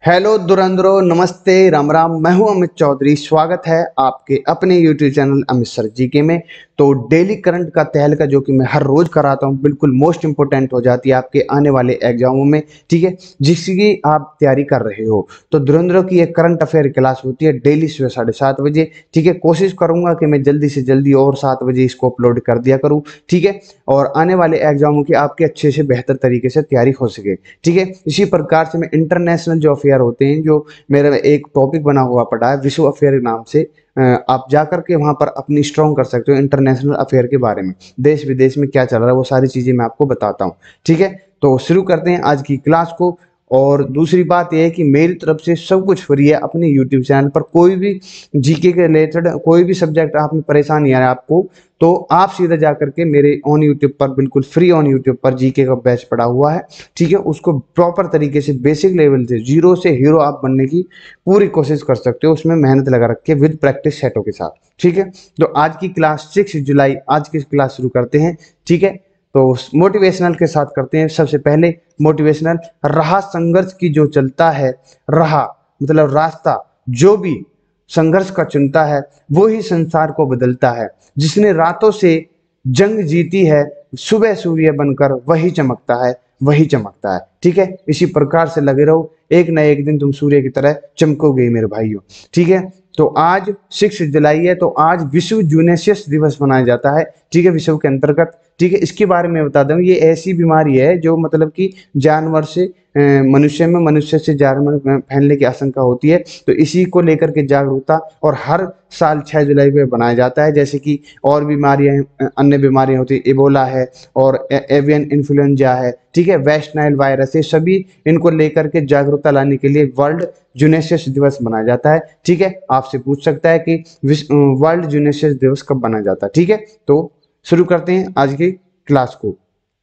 Hello दुरंधरो, नमस्ते, राम राम। मैं हूं अमित चौधरी। स्वागत है आपके अपने YouTube channel Amit sir GK में। तो डेली करंट का तहलका जो कि मैं हर रोज कराता हूं, बिल्कुल मोस्ट इंपोर्टेंट हो जाती है आपके आने वाले एग्जामों में, ठीक है, जिसकी आप तैयारी कर रहे हो। तो दुरंधरो की एक करंट अफेयर क्लास होती है डेली सुबह 7:30 बजे, ठीक है। कोशिश करूंगा कि मैं जल्दी से जल्दी और 7 बजे इसको अपलोड कर दिया करूँ, ठीक है, और आने वाले एग्जामों की आपके अच्छे से बेहतर तरीके से तैयारी हो सके, ठीक है। इसी प्रकार से मैं इंटरनेशनल जो अफेयर होते हैं, जो मेरा एक टॉपिक बना हुआ पड़ा है विश्व अफेयर नाम से, आप जाकर के वहां पर अपनी स्ट्रॉन्ग कर सकते हो इंटरनेशनल अफेयर के बारे में। देश विदेश में क्या चल रहा है वो सारी चीजें मैं आपको बताता हूँ, ठीक है। तो शुरू करते हैं आज की क्लास को। और दूसरी बात यह है कि मेरी तरफ से सब कुछ फ्री है अपने यूट्यूब चैनल पर। कोई भी जीके के रिलेटेड कोई भी सब्जेक्ट आप में परेशानी आ रहा है आपको, तो आप सीधा जाकर के मेरे ऑन यूट्यूब पर, बिल्कुल फ्री ऑन यूट्यूब पर जीके का बैच पड़ा हुआ है, ठीक है। उसको प्रॉपर तरीके से बेसिक लेवल से जीरो से हीरो आप बनने की पूरी कोशिश कर सकते हो, उसमें मेहनत लगा रख के विद प्रैक्टिस सेटों के साथ, ठीक है। तो आज की क्लास 6 जुलाई, आज की क्लास शुरू करते हैं, ठीक है। तो मोटिवेशनल के साथ करते हैं। सबसे पहले मोटिवेशनल, रहा संघर्ष की जो चलता है, रहा मतलब रास्ता, जो भी संघर्ष का चुनता है वो ही संसार को बदलता है। जिसने रातों से जंग जीती है, सुबह सूर्य बनकर वही चमकता है, वही चमकता है, ठीक है। इसी प्रकार से लगे रहो, एक न एक दिन तुम सूर्य की तरह चमकोगे मेरे भाइयों, ठीक है। तो आज 6 जुलाई है, तो आज विश्व जूनेसियस दिवस मनाया जाता है, ठीक है, विश्व के अंतर्गत, ठीक है। इसके बारे में बता दूं, ये ऐसी बीमारी है जो मतलब कि जानवर से मनुष्य में, मनुष्य से जानवर में फैलने की आशंका होती है। तो इसी को लेकर के जागरूकता और हर साल 6 जुलाई को बनाया जाता है। जैसे कि और बीमारियां, अन्य बीमारियां होती है, इबोला है और एवियन इन्फ्लुएंजा है, ठीक है, वेस्ट नाइल वायरस है, सभी इनको लेकर के जागरूकता लाने के लिए वर्ल्ड जूनेसियस दिवस मनाया जाता है, ठीक है। आपसे पूछ सकता है कि वर्ल्ड जूनेसियस दिवस कब मनाया जाता है, ठीक है। तो शुरू करते हैं आज की क्लास को,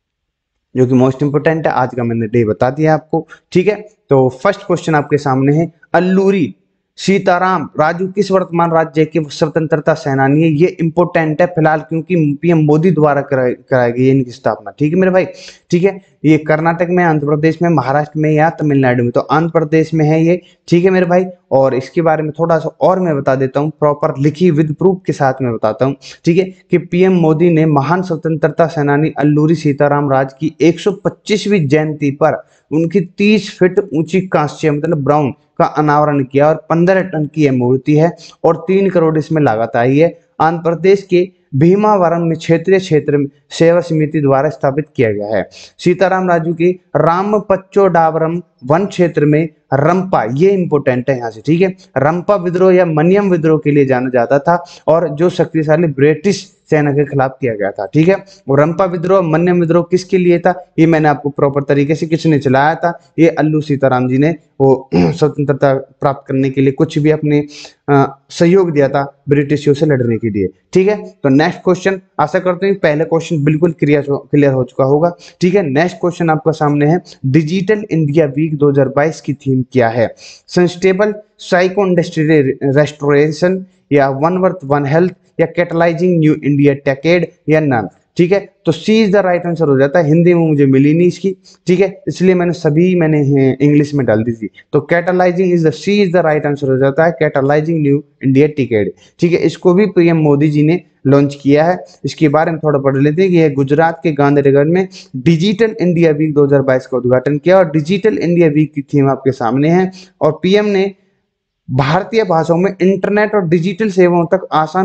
जो कि मोस्ट इंपोर्टेंट है। आज का मैंने डे बता दिया आपको, ठीक है। तो फर्स्ट क्वेश्चन आपके सामने है, अल्लूरी सीताराम राजू किस वर्तमान राज्य के स्वतंत्रता सेनानी है? ये इंपोर्टेंट है फिलहाल, क्योंकि पीएम मोदी द्वारा कराई गई इनकी स्थापना, ठीक है मेरे भाई, ठीक है। ये कर्नाटक में, आंध्र प्रदेश में, महाराष्ट्र में या तमिलनाडु में? तो आंध्र प्रदेश में है ये, ठीक है मेरे भाई। और इसके बारे में थोड़ा सा और मैं बता देता हूँ, प्रॉपर लिखी विद प्रूफ के साथ मैं बताता हूँ, ठीक है, कि पीएम मोदी ने महान स्वतंत्रता सेनानी अल्लूरी सीताराम राज की 125वीं जयंती पर उनकी 30 फीट ऊंची कांस्य मतलब ब्राउन का अनावरण किया, और 15 टन की यह मूर्ति है और 3 करोड़ इसमें लागत आई है। आंध्र प्रदेश के भीमावरम में क्षेत्रीय क्षेत्र में सेवा समिति द्वारा स्थापित किया गया है। सीताराम राजू की रामपच्चोडावरम वन क्षेत्र में रंपा, ये इंपोर्टेंट है यहाँ से, ठीक है, रंपा विद्रोह या मनियम विद्रोह के लिए जाना जाता था, और जो शक्तिशाली ब्रिटिश सेना के खिलाफ किया गया था, ठीक है। और रंपा विद्रोह, मन्यम विद्रोह किसके लिए था, ये मैंने आपको प्रॉपर तरीके से, किसने चलाया था, ये अल्लू सीताराम जी ने वो स्वतंत्रता प्राप्त करने के लिए कुछ भी अपने सहयोग दिया था ब्रिटिशों से लड़ने के लिए, ठीक है। तो नेक्स्ट क्वेश्चन, आशा करते हैं पहले क्वेश्चन बिल्कुल क्लियर हो चुका होगा, ठीक है। नेक्स्ट क्वेश्चन आपका सामने है, डिजिटल इंडिया वीक 2022 की थीम क्या है? सस्टेनेबल साइको इंडस्ट्रियल रेस्टोरेशन, या वन वर्थ वन हेल्थ, या कैटलाइजिंग न्यू इंडिया टेकेड, या नन, ठीक है। तो C is the right answer हो जाता है। हिंदी में मुझे मिली नहीं इसकी, ठीक है, इसलिए मैंने इंग्लिश में डाल दी थी। तो catalysing is the, C is the right answer हो जाता है, कैटलाइजिंग न्यू इंडिया टिकेट, ठीक है। इसको भी पीएम मोदी जी ने लॉन्च किया है। इसके बारे में थोड़ा पढ़ लेते हैं कि यह गुजरात के गांधीनगर में डिजिटल इंडिया वीक 2022 का उद्घाटन किया, और डिजिटल इंडिया वीक की थीम आपके सामने है। और पीएम ने भारतीय भाषाओं में इंटरनेट और डिजिटल सेवाओं तक आसान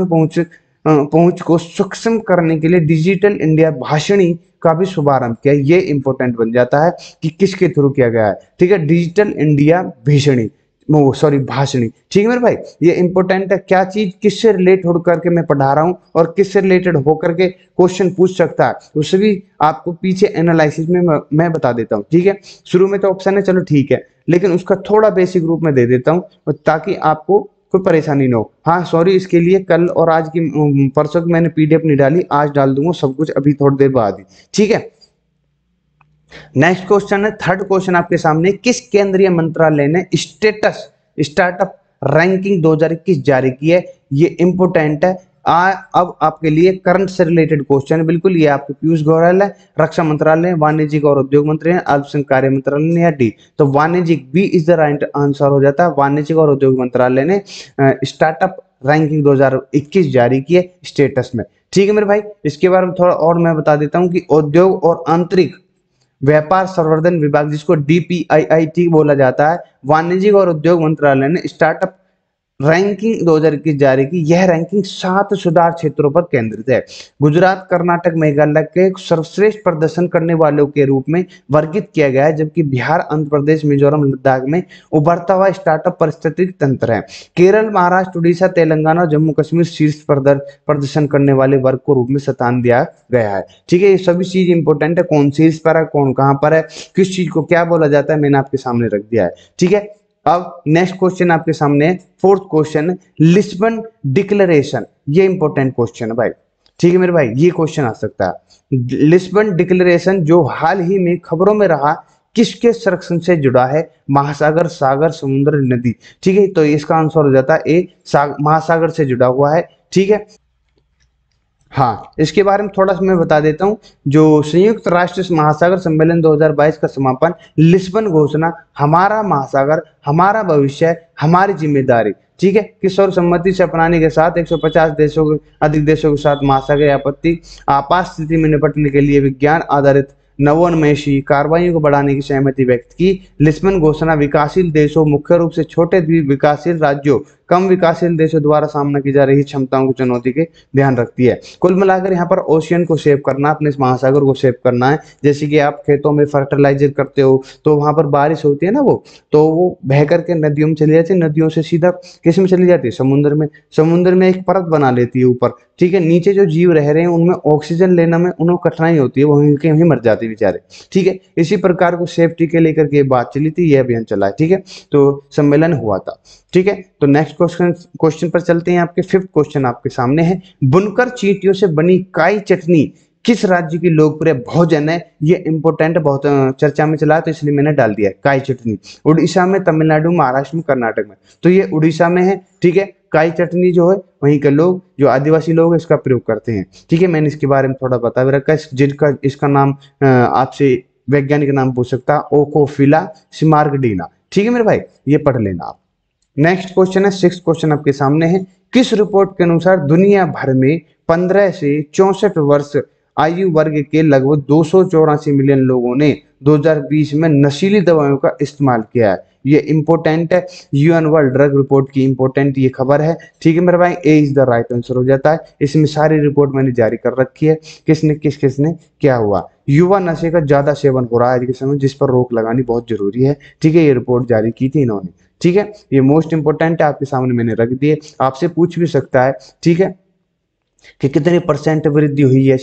पहुंच को सक्षम करने के लिए डिजिटल इंडिया भाषणी का भी शुभारंभ किया। ये इंपॉर्टेंट बन जाता है कि किसके थ्रू किया गया है, ठीक है, डिजिटल इंडिया भीषणी, सॉरी भाषणी, ठीक है मेरे भाई। ये इंपॉर्टेंट है, क्या चीज किससे रिलेट होकर के मैं पढ़ा रहा हूं और किससे रिलेटेड होकर के क्वेश्चन पूछ सकता है, उसे भी आपको पीछे एनालिसिस में मैं बता देता हूं, ठीक है। शुरू में तो ऑप्शन है, चलो ठीक है, लेकिन उसका थोड़ा बेसिक रूप में दे देता हूं ताकि आपको कोई परेशानी ना हो। हाँ सॉरी इसके लिए, कल और आज की परसों की मैंने पीडीएफ नहीं डाली, आज डाल दूंगा सब कुछ अभी थोड़ी देर बाद ही, ठीक है। नेक्स्ट क्वेश्चन है, थर्ड क्वेश्चन आपके सामने, किस केंद्रीय मंत्रालय ने स्टेटस स्टार्टअप रैंकिंग 2021 जारी की है? ये इंपोर्टेंट है। अब आपके लिए करंट से रिलेटेड क्वेश्चन है बिल्कुल। ये आपके पीयूष गोयल है, रक्षा मंत्रालय, वाणिज्यिक और उद्योग मंत्री है, अल्पसंख्यक कार्य मंत्रालय या डी। तो वाणिज्यिक B is the right answer हो जाता है। वाणिज्यिक और उद्योग मंत्रालय ने स्टार्टअप रैंकिंग 2021 जारी की है स्टेटस में। ठीक है मेरे भाई, इसके बारे में थोड़ा और मैं बता देता हूँ कि उद्योग और आंतरिक व्यापार संवर्धन विभाग, जिसको DPIIT बोला जाता है, वाणिज्यिक और उद्योग मंत्रालय ने स्टार्टअप रैंकिंग 2021 जारी की। यह रैंकिंग 7 सुधार क्षेत्रों पर केंद्रित है। गुजरात, कर्नाटक, मेघालय के सर्वश्रेष्ठ प्रदर्शन करने वालों के रूप में वर्गीकृत किया गया है, जबकि बिहार, आंध्र प्रदेश, मिजोरम, लद्दाख में उभरता हुआ स्टार्टअप पारिस्थितिक तंत्र है। केरल, महाराष्ट्र, उड़ीसा, तेलंगाना और जम्मू कश्मीर शीर्ष प्रदर्शन करने वाले वर्ग को रूप में स्थान दिया गया है। ठीक है, ये सभी चीज इंपॉर्टेंट है, कौन शीर्ष पर है, कौन कहां पर है, किस चीज को क्या बोला जाता है, मैंने आपके सामने रख दिया है। ठीक है, अब नेक्स्ट क्वेश्चन आपके सामने, फोर्थ क्वेश्चन, लिस्बन डिक्लेरेशन। ये इंपॉर्टेंट क्वेश्चन है भाई। ठीक है मेरे भाई, ये क्वेश्चन आ सकता है। लिस्बन डिक्लेरेशन जो हाल ही में खबरों में रहा, किसके संरक्षण से जुड़ा है? महासागर, सागर, समुद्र, नदी। ठीक है, तो इसका आंसर हो जाता है ए, महासागर से जुड़ा हुआ है। ठीक है, हाँ, इसके बारे में थोड़ा सा मैं बता देता हूँ। जो संयुक्त राष्ट्र महासागर सम्मेलन 2022 का समापन, लिस्बन घोषणा, हमारा महासागर, हमारा भविष्य, हमारी जिम्मेदारी। ठीक है, कि सर्वसम्मति से अपनाने के साथ 150 देशों के अधिक देशों के साथ महासागर आपत्ति आपात स्थिति में निपटने के लिए विज्ञान आधारित नवोन्मेषी कार्रवाइयों को बढ़ाने की सहमति व्यक्त की। लिस्बन घोषणा विकासशील देशों, मुख्य रूप से छोटे द्वीप विकासशील राज्यों, कम विकासशील देशों द्वारा सामना की जा रही क्षमताओं की चुनौती के ध्यान रखती है। कुल मिलाकर यहाँ पर ओशियन को सेव करना, अपने इस महासागर को सेव करना है। जैसे कि आप खेतों में फर्टिलाइजर करते हो तो वहां पर बारिश होती है ना, वो बह करके नदियों में चली जाती है, नदियों से सीधा किस में चली जाती है? समुद्र में। समुद्र में एक परत बना लेती है ऊपर। ठीक है, नीचे जो जीव रह रहे हैं उनमें ऑक्सीजन लेना में उन्हें कठिनाई होती है, वहीं के वहीं मर जाते बेचारे। ठीक है, इसी प्रकार को सेफ्टी के लेकर के बात चली थी, यह अभियान चला है। ठीक है, तो सम्मेलन हुआ था। ठीक है, तो नेक्स्ट क्वेश्चन पर चलते हैं। आपके फिफ्थ क्वेश्चन आपके सामने है, बुनकर चींटियों से बनी काई चटनी किस राज्य की लोकप्रिय भोजन है? ये इंपॉर्टेंट, बहुत चर्चा में चला है तो इसलिए मैंने डाल दिया काई चटनी। उड़ीसा में, तमिलनाडु, महाराष्ट्र में, कर्नाटक में। तो ये उड़ीसा में है। ठीक है, काई चटनी जो है वहीं के लोग, जो आदिवासी लोग हैं, इसका प्रयोग करते हैं। ठीक है, मैंने इसके बारे में थोड़ा बता भी रखा है। जिनका इसका नाम आपसे वैज्ञानिक नाम पूछ सकता है, ओकोफिला सिमार्गडीना। ठीक है मेरे भाई, ये पढ़ लेना आप। नेक्स्ट क्वेश्चन है, सिक्स क्वेश्चन आपके सामने है। किस रिपोर्ट के अनुसार दुनिया भर में 15 से 64 वर्ष आयु वर्ग के लगभग 284 मिलियन लोगों ने 2020 में नशीली दवाओं का इस्तेमाल किया है? ये इंपॉर्टेंट है, यूएन वर्ल्ड ड्रग रिपोर्ट की इंपॉर्टेंट ये खबर है। ठीक है मेरे भाई, A is the right answer हो जाता है। इसमें सारी रिपोर्ट मैंने जारी कर रखी है, किसने किसने क्या हुआ। युवा नशे का ज्यादा सेवन हो रहा है आज के समय, जिस पर रोक लगानी बहुत जरूरी है। ठीक है, ये रिपोर्ट जारी की थी इन्होंने। ठीक है, ये मोस्ट इंपोर्टेंट है, आपके सामने मैंने रख दिए। आपसे पूछ भी सकता है, ठीक है, कि कितने परसेंट वृद्धि हुई है?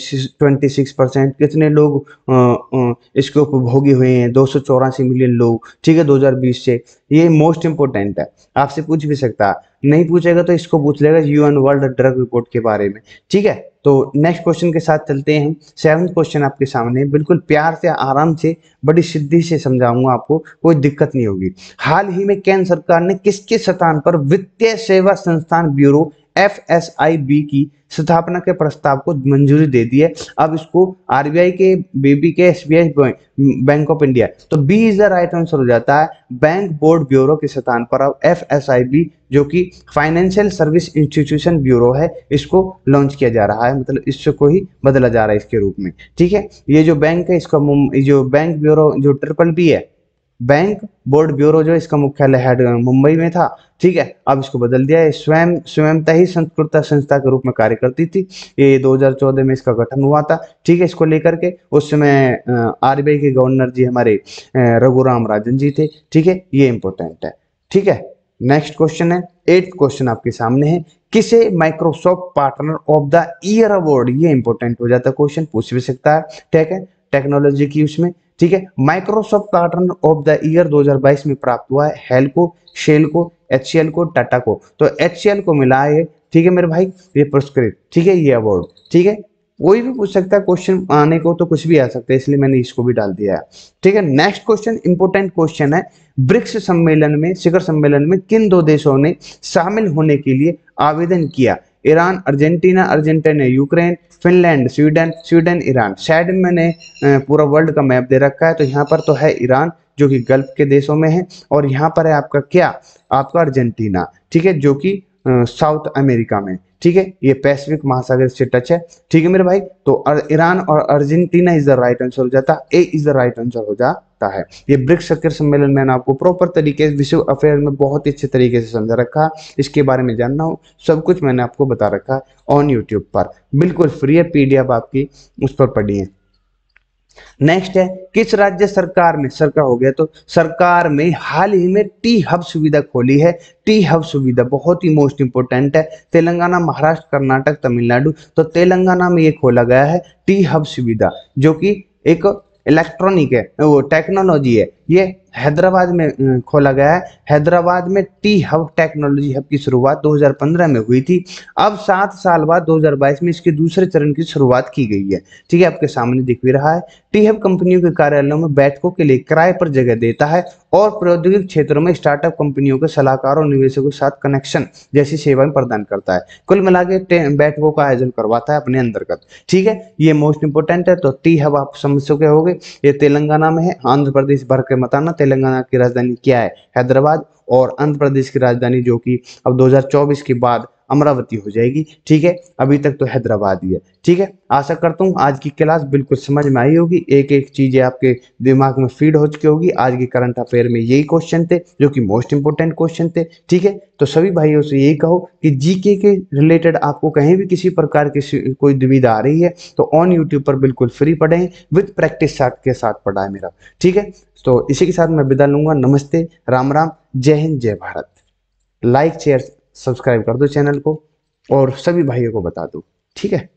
26%। कितने लोग इसके उपभोगी हुए हैं? 284 मिलियन लोग। ठीक है, 2020 से। ये मोस्ट इंपोर्टेंट है, आपसे पूछ भी सकता है। नहीं पूछेगा तो इसको पूछ लेगा यूएन वर्ल्ड ड्रग रिपोर्ट के बारे में। ठीक है, तो नेक्स्ट क्वेश्चन के साथ चलते हैं। सेवंथ क्वेश्चन आपके सामने, बिल्कुल प्यार से, आराम से, बड़ी सिद्धि से समझाऊंगा आपको, कोई दिक्कत नहीं होगी। हाल ही में केंद्र सरकार ने किसके स्थान पर वित्तीय सेवा संस्थान ब्यूरो FSIB की स्थापना के प्रस्ताव को मंजूरी दे दी है? अब इसको आरबीआई के, B B, SBI, bank of India. तो B is the right answer हो जाता है। बैंक बोर्ड ब्यूरो के स्थान पर अब FSIB, जो कि फाइनेंशियल सर्विस इंस्टीट्यूशन ब्यूरो है, इसको लॉन्च किया जा रहा है। मतलब इसको ही बदला जा रहा है इसके रूप में। ठीक है, ये जो बैंक है इसका, जो बैंक ब्यूरो जो BBB है, बैंक बोर्ड ब्यूरो, जो इसका मुख्यालय हेड मुंबई में था। ठीक है, अब इसको बदल दिया है। स्वयंता ही संस्कृत संस्था के रूप में कार्य करती थी। ये 2014 में इसका गठन हुआ था। ठीक है, इसको लेकर के उस समय आरबीआई के गवर्नर जी हमारे रघुराम राजन जी थे। ठीक है, ये इंपॉर्टेंट है। ठीक है, नेक्स्ट क्वेश्चन है, 8th क्वेश्चन आपके सामने है। किसे Microsoft partner of the year award? ये इंपॉर्टेंट हो जाता है, क्वेश्चन पूछ भी सकता है। ठीक है, टेक्नोलॉजी की उसमें। ठीक है, Microsoft partner of the year 2022 में प्राप्त हुआ है हेल को, शेल को, HCL को, टाटा को। तो HCL को मिला है। ठीक है मेरे भाई, ये पुरस्कृत। ठीक है, ये अवार्ड। ठीक है, कोई भी पूछ सकता है क्वेश्चन, आने को तो कुछ भी आ सकता है, इसलिए मैंने इसको भी डाल दिया है। ठीक है, नेक्स्ट क्वेश्चन इंपोर्टेंट क्वेश्चन है। ब्रिक्स सम्मेलन में, शिखर सम्मेलन में किन 2 देशों ने शामिल होने के लिए आवेदन किया? Iran Argentina, Argentina Ukraine, Finland Sweden, Sweden Iran. Side में मैंने पूरा वर्ल्ड का मैप दे रखा है, तो यहाँ पर तो है ईरान जो कि गल्फ के देशों में है, और यहाँ पर है आपका क्या, आपका अर्जेंटीना, ठीक है, जो कि साउथ अमेरिका में, ठीक है, ये पैसिफिक महासागर से टच है, ठीक है मेरे भाई। तो ईरान और Argentina is the right answer हो जाता है, A is the right answer हो जाता है। ये ब्रिक्स शिखर सम्मेलन मैंने आपको प्रॉपर तरीके से विश्व अफेयर में बहुत ही अच्छे तरीके से समझा रखा है, इसके बारे में जानना हो सब कुछ मैंने आपको बता रखा है ऑन यूट्यूब पर, बिल्कुल फ्री है, पीडीएफ आपकी उस पर पढ़ी है। नेक्स्ट है, किस राज्य सरकार में, सरकार हो गया, तो सरकार में हाल ही में टी हब सुविधा खोली है। टी हब सुविधा बहुत ही मोस्ट इंपोर्टेंट है। तेलंगाना, महाराष्ट्र, कर्नाटक, तमिलनाडु, तो तेलंगाना में ये खोला गया है टी हब सुविधा, जो कि एक इलेक्ट्रॉनिक है, वो टेक्नोलॉजी है। ये हैदराबाद में खोला गया है। हैदराबाद में टी हब टेक्नोलॉजी हब की शुरुआत 2015 में हुई थी। अब 7 साल बाद 2022 में इसके दूसरे चरण की शुरुआत की गई है, ठीक है, आपके सामने दिख भी रहा है। टी हब कंपनियों के कार्यालयों में बैठकों के लिए किराए पर जगह देता है और प्रौद्योगिक क्षेत्रों में स्टार्टअप कंपनियों के सलाहकारों और निवेशकों के साथ कनेक्शन जैसी सेवाएं प्रदान करता है। कुल मिला के बैठकों का आयोजन करवाता है अपने अंतर्गत, ठीक है, ये मोस्ट इंपोर्टेंट है। तो टी हब आप समझ चुके होंगे, ये तेलंगाना में है। आंध्र प्रदेश भर के बताना, तेलंगाना की राजधानी क्या है, हैदराबाद, और आंध्र प्रदेश की राजधानी जो कि अब 2024 के बाद अमरावती हो जाएगी, ठीक है, अभी तक तो हैदराबाद ही है, ठीक है। आशा करता हूँ आज की क्लास बिल्कुल समझ में आई होगी, एक एक चीजें आपके दिमाग में फीड हो चुकी होगी। आज के करंट अफेयर में यही क्वेश्चन थे जो कि मोस्ट इंपोर्टेंट क्वेश्चन थे, ठीक है। तो सभी भाइयों से यही कहो कि जीके के रिलेटेड आपको कहीं भी किसी प्रकार की कोई दुविधा आ रही है तो ऑन यूट्यूब पर बिल्कुल फ्री पढ़ें, विद प्रैक्टिस साथ के साथ पढ़ा है मेरा, ठीक है। तो इसी के साथ मैं विदा लूंगा। नमस्ते, राम राम, जय हिंद, जय भारत। लाइक शेयर सब्सक्राइब कर दो चैनल को और सभी भाइयों को बता दो, ठीक है।